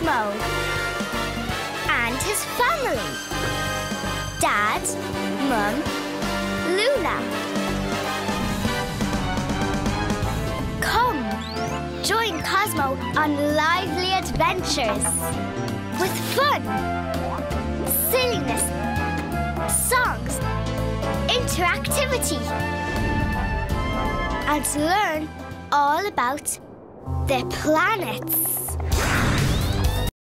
Cosmo and his family. Dad, Mum, Luna. Come, join Cosmo on lively adventures with fun, silliness, songs, interactivity, and learn all about the planets.